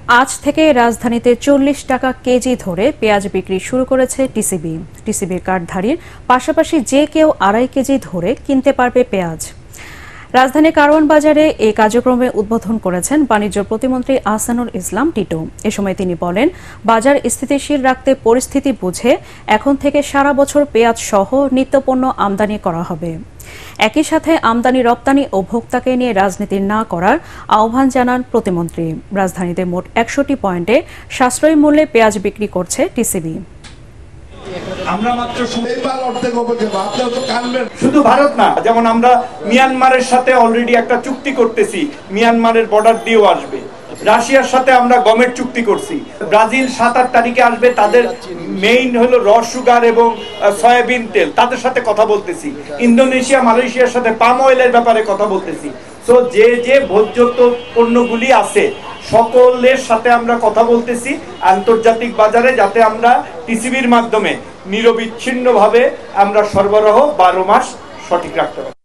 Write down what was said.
আজ থেকে রাজধানীতে ৪০ টাকা কেজি ধরে পেঁয়াজ বিক্রি শুরু করেছে টিসিবি। টিসিবির কার্ডধারীর পাশাপাশি যে কেউ ২.৫ কেজি ধরে কিনতে পারবে পেঁয়াজ। রাজধানীর কারওয়ান বাজারে এই কার্যক্রমে উদ্বোধন করেছেন বাণিজ্য প্রতিমন্ত্রী আহসানুল ইসলাম টিটু। এ সময় তিনি বলেন, বাজার স্থিতিশীল রাখতে পরিস্থিতি বুঝে এখন থেকে সারা বছর পেঁয়াজ সহ নিত্যপণ্য আমদানি করা হবে। একই সাথে আমদানি রপ্তানি ও ভোক্তাকে নিয়ে রাজনীতি না করার আহ্বান জানান প্রতিমন্ত্রী। রাজধানীতে মোট ১০০টি পয়েন্টে সাশ্রয়ী মূল্যে পেঁয়াজ বিক্রি করছে টিসিবি। আমরা মাত্র শুধু ভারত না, যেমন আমরা মিয়ানমারের সাথে অলরেডি একটা চুক্তি করতেছি, মিয়ানমারের বর্ডার দিয়েও আসবে। রাশিয়ার সাথে আমরা গমের চুক্তি করছি। ব্রাজিল ৭-৮ তারিখে আসবে, তাদের মেইন হলো র সুগার এবং সয়াবিন তেল, তাদের সাথে কথা বলতেছি। ইন্দোনেশিয়া, মালয়েশিয়ার সাথে পাম অয়েলের ব্যাপারে কথা বলতেছি। সো যে যে ভোজ্য পণ্যগুলি আছে সকলের সাথে আমরা কথা বলতেছি আন্তর্জাতিক বাজারে, যাতে আমরা টিসিবির মাধ্যমে নিরবিচ্ছিন্নভাবে আমরা সরবরাহ ১২ মাস সঠিক রাখতে পারি।